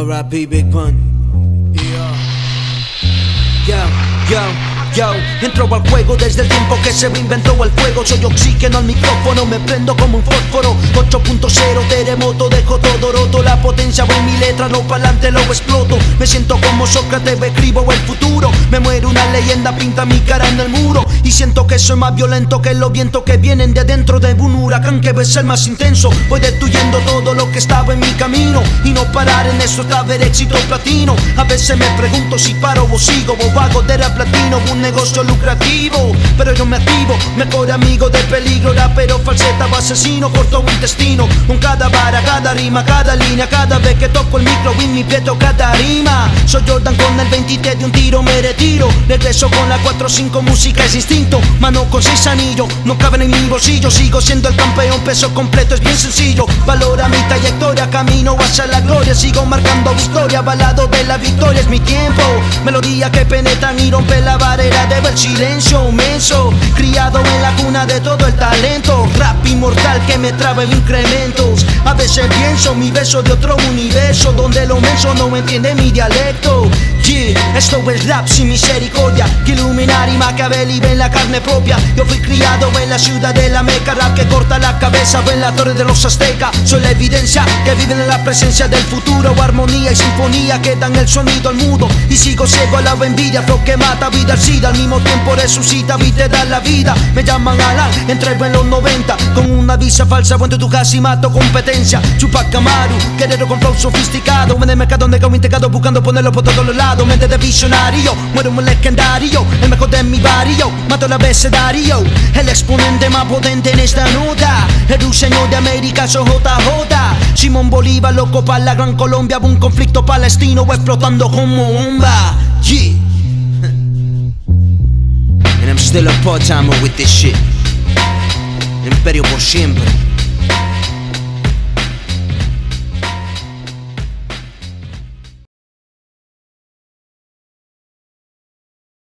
R.I.P. Big Pun. Yo, entro al juego desde el tiempo que se reinventó el fuego. Soy oxígeno al micrófono, me prendo como un fósforo. 8.0, terremoto, dejo todo roto. La potencia va en mi letra, no pa'lante lo exploto. Me siento como Sócrates, escribo el futuro. Me muero una leyenda, pinta mi cara en el muro. Y siento que soy más violento que los vientos que vienen de dentro de un huracán que ve ser más intenso. Voy destruyendo todo lo que estaba en mi camino. Y no parar en eso está ver éxito platino. A veces me pregunto si paro o sigo. Vos vago de la platino, un negocio lucrativo, pero yo me activo, mejor amigo del peligro, rapero, falseta, asesino, corto un intestino, con cada vara, cada rima, cada línea, cada vez que toco el micro, en mi pie cada rima. Soy Jordan con el 23 de un tiro, me retiro, regreso con la 4-5, música es instinto, mano con 6 anillos, no caben en mi bolsillo, sigo siendo el campeón, peso completo, es bien sencillo, valora mi trayectoria, camino hacia la gloria, sigo marcando victoria, balado de la victoria es mi tiempo, melodía que penetran y rompe la barrera de ver silencio menso, criado en la cuna de todo el talento, rap inmortal que me trae incrementos. A veces pienso mi beso de otro universo, donde lo menso no entiende mi dialecto. Yeah, esto es rap sin misericordia, que Illuminati, Machiavelli ven la carne propia. Yo fui criado en la ciudad de la Meca, rap que corta la cabeza, en la torre de los aztecas. Soy la evidencia que viven en la presencia del futuro, armonía y sinfonía que dan el sonido al mudo. Y sigo ciego a la envidia, lo que mata vida al SIDA, al mismo tiempo resucita, y te da la vida. Me llaman Alan, entré en los 90 con una visa falsa, vuelto tu casa y mato competencia. Chupac Amaru, guerrero con flow sofisticado, en el mercado de como integrado, buscando ponerlo por todos los lados. Mente de visionario, muero un legendario, el mejor de mi barrio, mato el abecedario, el exponente más potente en esta nota, el ruiseñor de América, soy JJ. Simón Bolívar, loco para la Gran Colombia, un conflicto palestino explotando como bomba. Yeah. And I'm still a part-timer with this shit. Imperio por siempre.